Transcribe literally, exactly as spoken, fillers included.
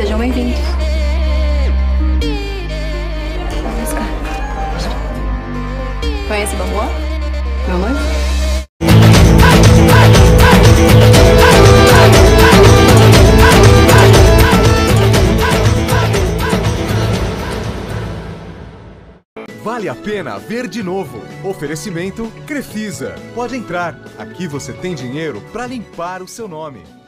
Sejam bem-vindos. Conhece Bambuã? Meu noivo? Vale a pena ver de novo. Oferecimento Crefisa. Pode entrar. Aqui você tem dinheiro para limpar o seu nome.